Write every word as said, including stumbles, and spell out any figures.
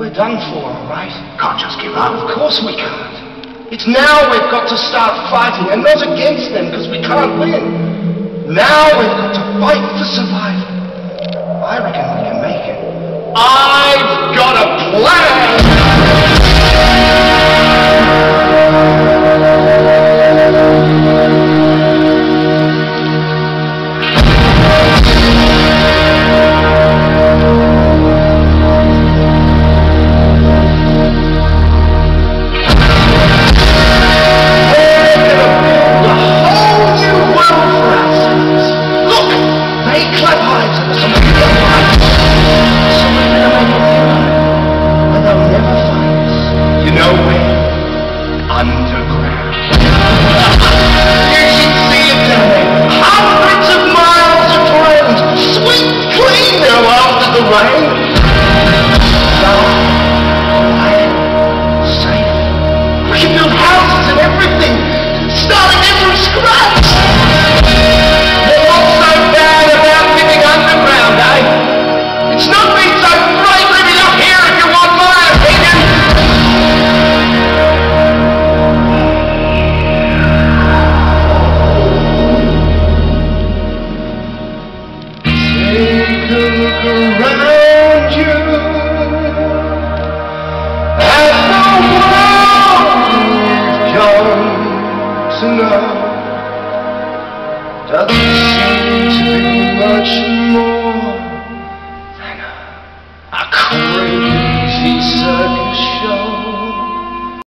we're done for, all right? Can't just give up. Of course we can't. It's now we've got to start fighting, and not against them, because we can't win. Now we've got to fight for survival. I reckon we can make it. I've got a plan! Underground. You should see it down there. Hundreds of miles of roads, sweet clean now after the rain. Dark, quiet, safe. We can build houses and everything, starting it from scratch. What's so bad about living underground, eh? It's not been so great living up here, if you want my opinion. Look around you at the world we've come to know. Doesn't seem to be much more.